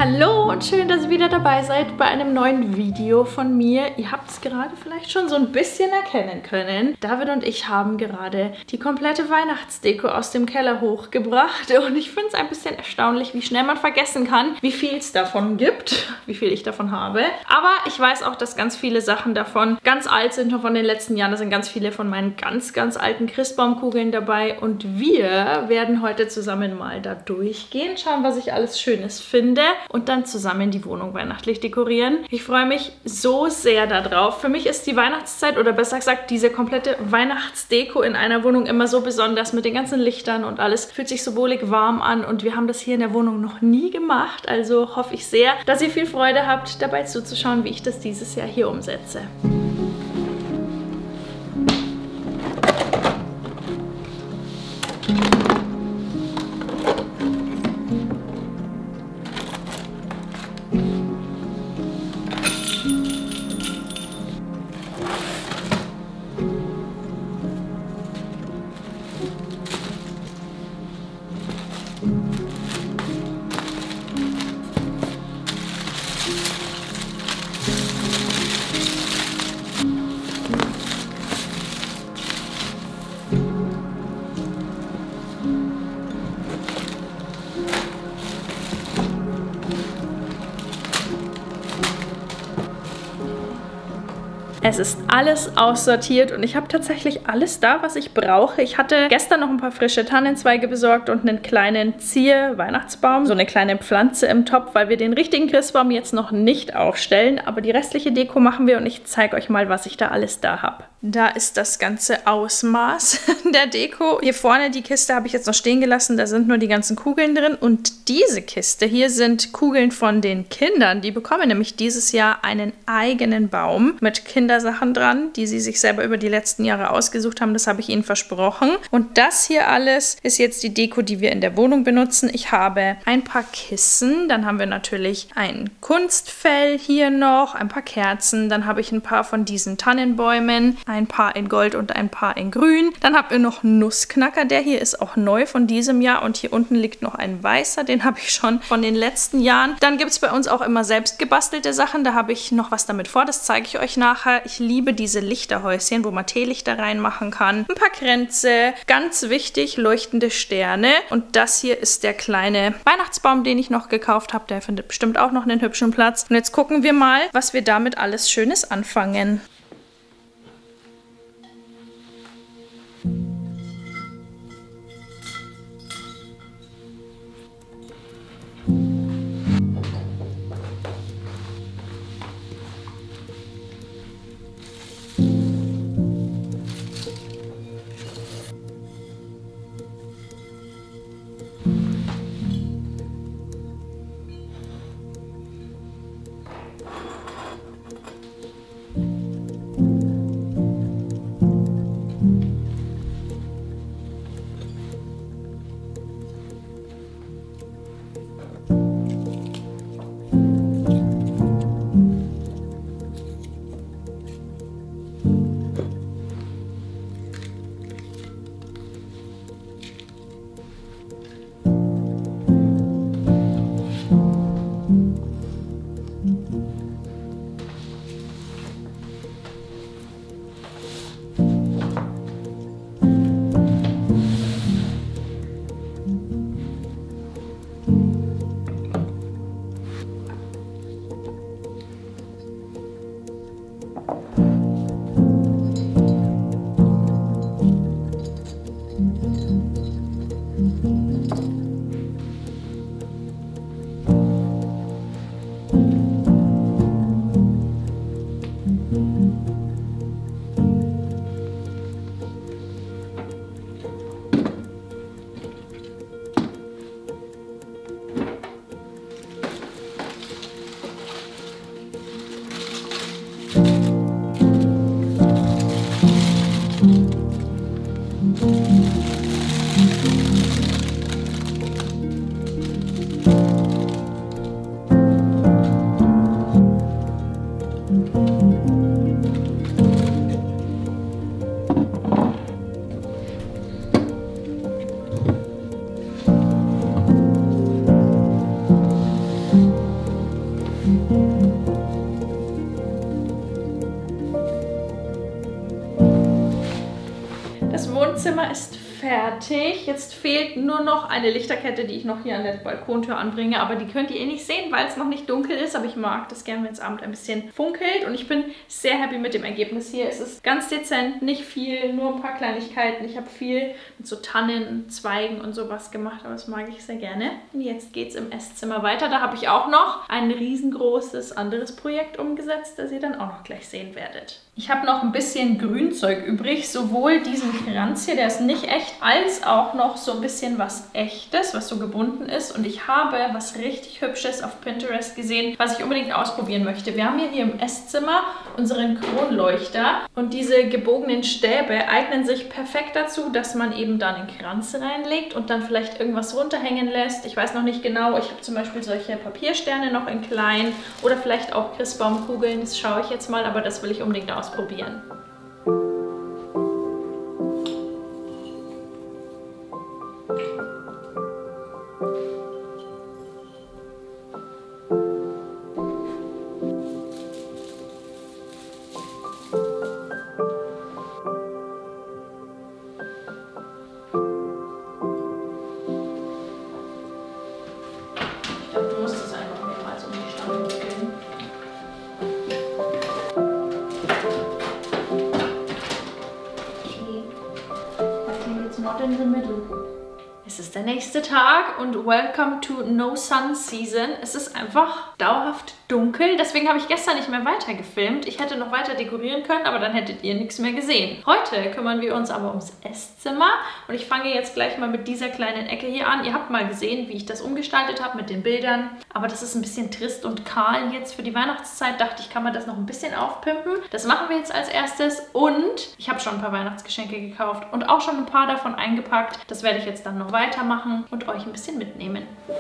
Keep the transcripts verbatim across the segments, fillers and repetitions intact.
Hallo und schön, dass ihr wieder dabei seid bei einem neuen Video von mir. Ihr habt es gerade vielleicht schon so ein bisschen erkennen können. David und ich haben gerade die komplette Weihnachtsdeko aus dem Keller hochgebracht und ich finde es ein bisschen erstaunlich, wie schnell man vergessen kann, wie viel es davon gibt, wie viel ich davon habe. Aber ich weiß auch, dass ganz viele Sachen davon ganz alt sind und von den letzten Jahren. Da sind ganz viele von meinen ganz, ganz alten Christbaumkugeln dabei und wir werden heute zusammen mal da durchgehen, schauen, was ich alles Schönes finde und dann zusammen die Wohnung weihnachtlich dekorieren. Ich freue mich so sehr darauf. Für mich ist die Weihnachtszeit oder besser gesagt diese komplette Weihnachtsdeko in einer Wohnung immer so besonders mit den ganzen Lichtern und alles. Fühlt sich so wohlig warm an und wir haben das hier in der Wohnung noch nie gemacht. Also hoffe ich sehr, dass ihr viel Freude habt, dabei zuzuschauen, wie ich das dieses Jahr hier umsetze. Es ist alles aussortiert und ich habe tatsächlich alles da, was ich brauche. Ich hatte gestern noch ein paar frische Tannenzweige besorgt und einen kleinen Zier-Weihnachtsbaum, so eine kleine Pflanze im Topf, weil wir den richtigen Christbaum jetzt noch nicht aufstellen. Aber die restliche Deko machen wir und ich zeige euch mal, was ich da alles da habe. Da ist das ganze Ausmaß der Deko. Hier vorne die Kiste habe ich jetzt noch stehen gelassen, da sind nur die ganzen Kugeln drin. Und diese Kiste hier sind Kugeln von den Kindern. Die bekommen nämlich dieses Jahr einen eigenen Baum mit Kindersachen dran, die sie sich selber über die letzten Jahre ausgesucht haben. Das habe ich ihnen versprochen. Und das hier alles ist jetzt die Deko, die wir in der Wohnung benutzen. Ich habe ein paar Kissen, dann haben wir natürlich ein Kunstfell hier noch, ein paar Kerzen, dann habe ich ein paar von diesen Tannenbäumen, ein paar in Gold und ein paar in Grün. Dann habt ihr noch Nussknacker, der hier ist auch neu von diesem Jahr und hier unten liegt noch ein weißer, den habe ich schon von den letzten Jahren. Dann gibt es bei uns auch immer selbst gebastelte Sachen, da habe ich noch was damit vor, das zeige ich euch nachher. Ich liebe diese Lichterhäuschen, wo man Teelichter reinmachen kann. Ein paar Kränze, ganz wichtig, leuchtende Sterne und das hier ist der kleine Weihnachtsbaum, den ich noch gekauft habe, der findet bestimmt auch noch einen hübschen Platz. Und jetzt gucken wir mal, was wir damit alles Schönes anfangen. Esszimmer ist fertig. Jetzt fehlt nur noch eine Lichterkette, die ich noch hier an der Balkontür anbringe. Aber die könnt ihr eh nicht sehen, weil es noch nicht dunkel ist. Aber ich mag das gerne, wenn es abends ein bisschen funkelt. Und ich bin sehr happy mit dem Ergebnis hier. Es ist ganz dezent, nicht viel, nur ein paar Kleinigkeiten. Ich habe viel mit so Tannen, Zweigen und sowas gemacht. Aber das mag ich sehr gerne. Und jetzt geht es im Esszimmer weiter. Da habe ich auch noch ein riesengroßes anderes Projekt umgesetzt, das ihr dann auch noch gleich sehen werdet. Ich habe noch ein bisschen Grünzeug übrig. Sowohl diesen Kranz hier, der ist nicht echt, als auch noch so ein bisschen was Echtes, was so gebunden ist. Und ich habe was richtig Hübsches auf Pinterest gesehen, was ich unbedingt ausprobieren möchte. Wir haben hier, hier im Esszimmer unseren Kronleuchter. Und diese gebogenen Stäbe eignen sich perfekt dazu, dass man eben da einen Kranz reinlegt und dann vielleicht irgendwas runterhängen lässt. Ich weiß noch nicht genau. Ich habe zum Beispiel solche Papiersterne noch in klein oder vielleicht auch Christbaumkugeln. Das schaue ich jetzt mal, aber das will ich unbedingt ausprobieren. In the middle. Es ist der nächste Tag und welcome to No Sun Season. Es ist einfach dauerhaft dunkel, deswegen habe ich gestern nicht mehr weiter gefilmt. Ich hätte noch weiter dekorieren können, aber dann hättet ihr nichts mehr gesehen. Heute kümmern wir uns aber ums Esszimmer und ich fange jetzt gleich mal mit dieser kleinen Ecke hier an. Ihr habt mal gesehen, wie ich das umgestaltet habe mit den Bildern, aber das ist ein bisschen trist und kahl jetzt für die Weihnachtszeit. Dachte ich, kann man das noch ein bisschen aufpimpen. Das machen wir jetzt als erstes und ich habe schon ein paar Weihnachtsgeschenke gekauft und auch schon ein paar davon eingepackt. Das werde ich jetzt dann noch weitermachen und euch ein bisschen mitnehmen.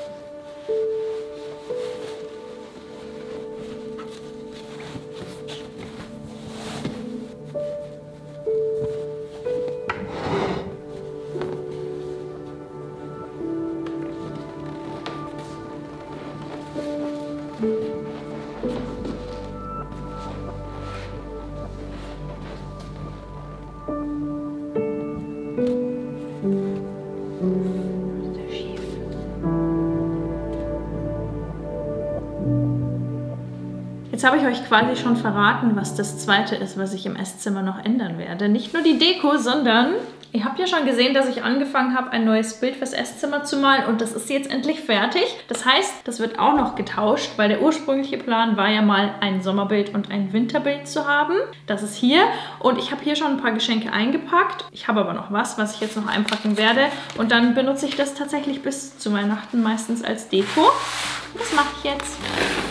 Jetzt habe ich euch quasi schon verraten, was das zweite ist, was ich im Esszimmer noch ändern werde. Nicht nur die Deko, sondern ihr habt ja schon gesehen, dass ich angefangen habe, ein neues Bild fürs Esszimmer zu malen und das ist jetzt endlich fertig. Das heißt, das wird auch noch getauscht, weil der ursprüngliche Plan war ja mal ein Sommerbild und ein Winterbild zu haben. Das ist hier und ich habe hier schon ein paar Geschenke eingepackt. Ich habe aber noch was, was ich jetzt noch einpacken werde und dann benutze ich das tatsächlich bis zu Weihnachten meistens als Deko. Das mache ich jetzt.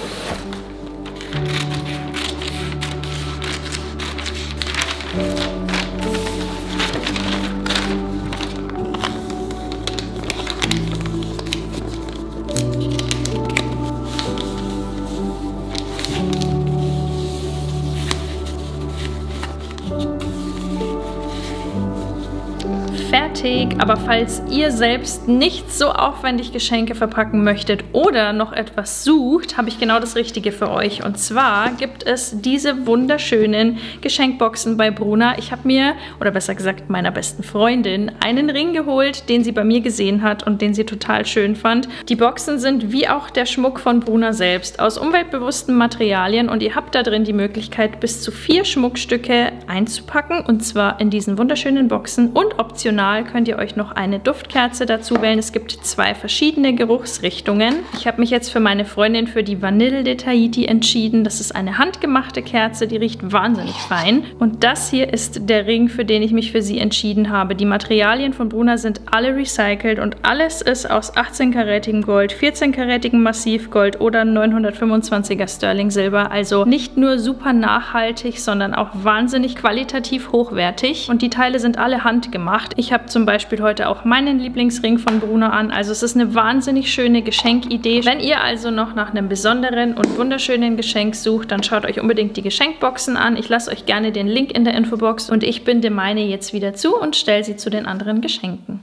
Fertig, aber falls ihr selbst nicht so aufwendig Geschenke verpacken möchtet oder noch etwas sucht, habe ich genau das Richtige für euch. Und zwar gibt es diese wunderschönen Geschenkboxen bei Bruna. Ich habe mir, oder besser gesagt meiner besten Freundin, einen Ring geholt, den sie bei mir gesehen hat und den sie total schön fand. Die Boxen sind wie auch der Schmuck von Bruna selbst aus umweltbewussten Materialien und ihr habt da drin die Möglichkeit, bis zu vier Schmuckstücke einzupacken und zwar in diesen wunderschönen Boxen und optional könnt ihr euch noch eine Duftkerze dazu wählen. Es gibt zwei verschiedene Geruchsrichtungen. Ich habe mich jetzt für meine Freundin für die Vanille de Tahiti entschieden. Das ist eine handgemachte Kerze, die riecht wahnsinnig fein. Und das hier ist der Ring, für den ich mich für sie entschieden habe. Die Materialien von Bruna sind alle recycelt und alles ist aus achtzehn-karätigem Gold, vierzehn-karätigem Massivgold oder neunhundertfünfundzwanziger Sterling Silber. Also nicht nur super nachhaltig, sondern auch wahnsinnig qualitativ hochwertig. Und die Teile sind alle handgemacht. Ich habe zum Beispiel heute auch meinen Lieblingsring von Bruna an. Also es ist eine wahnsinnig schöne Geschenkidee. Wenn ihr also noch nach einem besonderen und wunderschönen Geschenk sucht, dann schaut euch unbedingt die Geschenkboxen an. Ich lasse euch gerne den Link in der Infobox und ich binde meine jetzt wieder zu und stelle sie zu den anderen Geschenken.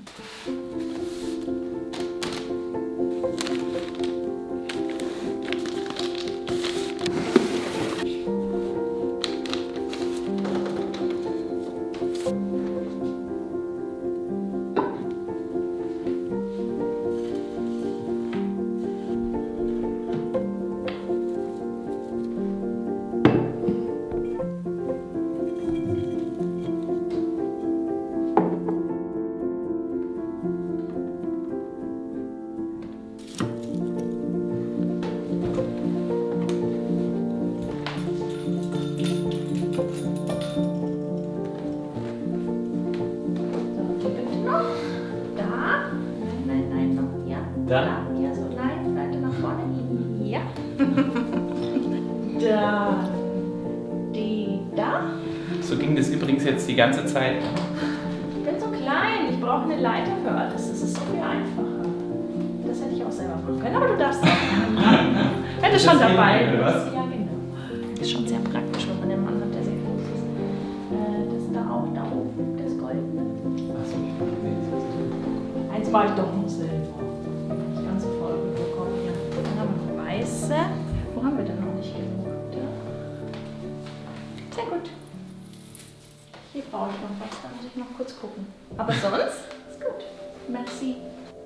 Da? Ja, so, nein, weiter nach vorne. Ja. Dann die da. So ging das übrigens jetzt die ganze Zeit. Ich bin so klein, ich brauche eine Leiter für alles. Das ist so viel einfacher. Das hätte ich auch selber machen können, aber du darfst auch. Wenn du schon dabei bist. Ja, genau. Ist schon sehr praktisch, wenn man den Mann hat, der sehr groß ist. Äh, das da auch, da oben, das Goldene. Achso, ich bin nicht. Eins war ich doch noch selber. Nicht ganz so voll bekommen. Ja. Dann haben wir noch weiße. Wo haben wir denn noch nicht genug? Da. Sehr gut. Hier brauche ich noch was, da muss ich noch kurz gucken. Aber sonst ist gut. Merci.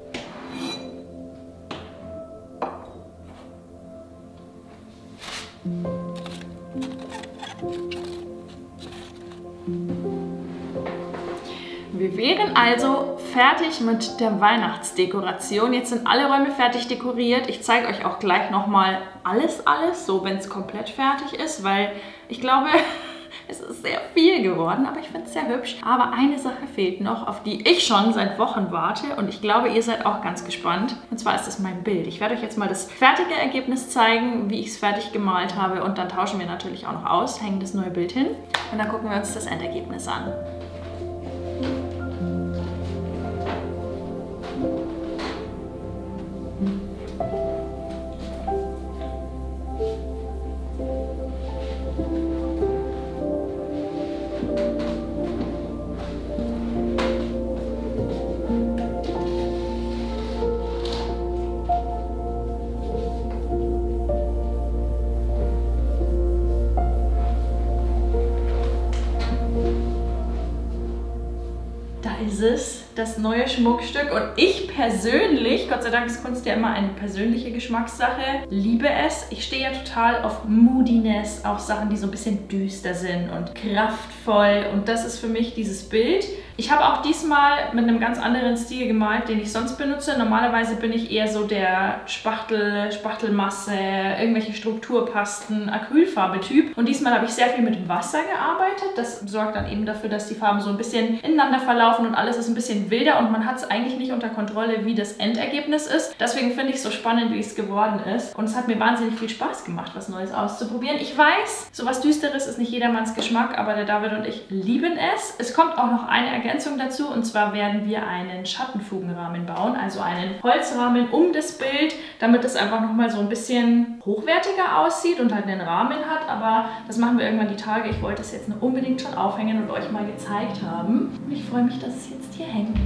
Wir wären also fertig mit der Weihnachtsdekoration. Jetzt sind alle Räume fertig dekoriert. Ich zeige euch auch gleich nochmal alles, alles, so wenn es komplett fertig ist, weil ich glaube, es ist sehr viel geworden, aber ich finde es sehr hübsch. Aber eine Sache fehlt noch, auf die ich schon seit Wochen warte und ich glaube, ihr seid auch ganz gespannt. Und zwar ist es mein Bild. Ich werde euch jetzt mal das fertige Ergebnis zeigen, wie ich es fertig gemalt habe und dann tauschen wir natürlich auch noch aus, hängen das neue Bild hin und dann gucken wir uns das Endergebnis an. Ist es das neue Schmuckstück und ich persönlich, Gott sei Dank ist Kunst ja immer eine persönliche Geschmackssache, liebe es. Ich stehe ja total auf Moodiness, auf Sachen, die so ein bisschen düster sind und kraftvoll und das ist für mich dieses Bild. Ich habe auch diesmal mit einem ganz anderen Stil gemalt, den ich sonst benutze. Normalerweise bin ich eher so der Spachtel, Spachtelmasse, irgendwelche Strukturpasten, Acrylfarbe-Typ. Und diesmal habe ich sehr viel mit Wasser gearbeitet. Das sorgt dann eben dafür, dass die Farben so ein bisschen ineinander verlaufen und alles ist ein bisschen wilder und man hat es eigentlich nicht unter Kontrolle, wie das Endergebnis ist. Deswegen finde ich es so spannend, wie es geworden ist. Und es hat mir wahnsinnig viel Spaß gemacht, was Neues auszuprobieren. Ich weiß, sowas Düsteres ist nicht jedermanns Geschmack, aber der David und ich lieben es. Es kommt auch noch eine Ergänzung dazu und zwar werden wir einen Schattenfugenrahmen bauen, also einen Holzrahmen um das Bild, damit es einfach nochmal so ein bisschen hochwertiger aussieht und halt einen Rahmen hat, aber das machen wir irgendwann die Tage. Ich wollte es jetzt noch unbedingt schon aufhängen und euch mal gezeigt haben. Und ich freue mich, dass es jetzt hier hängt.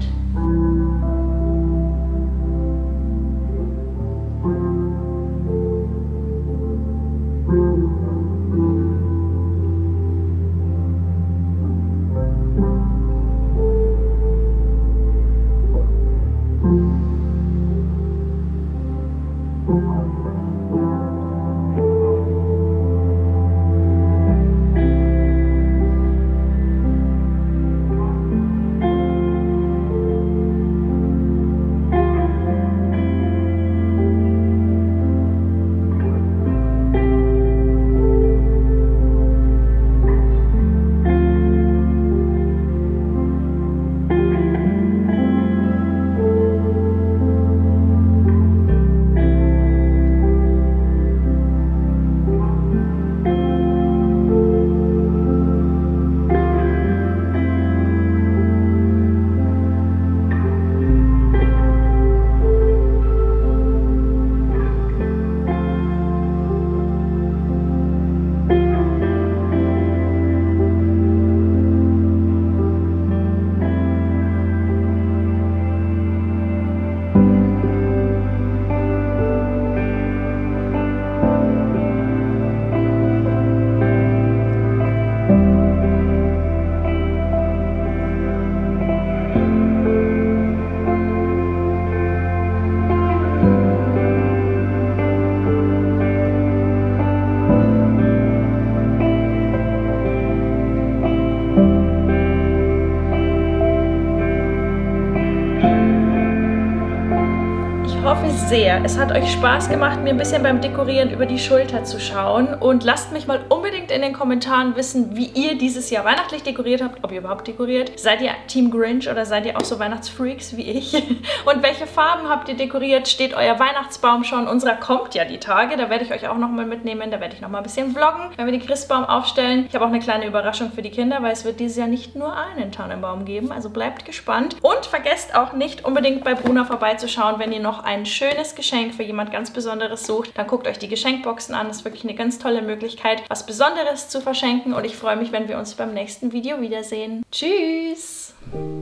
hoffe sehr, es hat euch Spaß gemacht, mir ein bisschen beim Dekorieren über die Schulter zu schauen. Und lasst mich mal unbedingt in den Kommentaren wissen, wie ihr dieses Jahr weihnachtlich dekoriert habt, ob ihr überhaupt dekoriert. Seid ihr Team Grinch oder seid ihr auch so Weihnachtsfreaks wie ich? Und welche Farben habt ihr dekoriert? Steht euer Weihnachtsbaum schon? Unserer kommt ja die Tage, da werde ich euch auch nochmal mitnehmen. Da werde ich nochmal ein bisschen vloggen, wenn wir den Christbaum aufstellen. Ich habe auch eine kleine Überraschung für die Kinder, weil es wird dieses Jahr nicht nur einen Tannenbaum geben. Also bleibt gespannt. Und vergesst auch nicht unbedingt bei Bruna vorbeizuschauen, wenn ihr noch ein schönes Geschenk für jemand ganz Besonderes sucht. Dann guckt euch die Geschenkboxen an. Das ist wirklich eine ganz tolle Möglichkeit, was Besonderes zu verschenken. Und ich freue mich, wenn wir uns beim nächsten Video wiedersehen. Tschüss!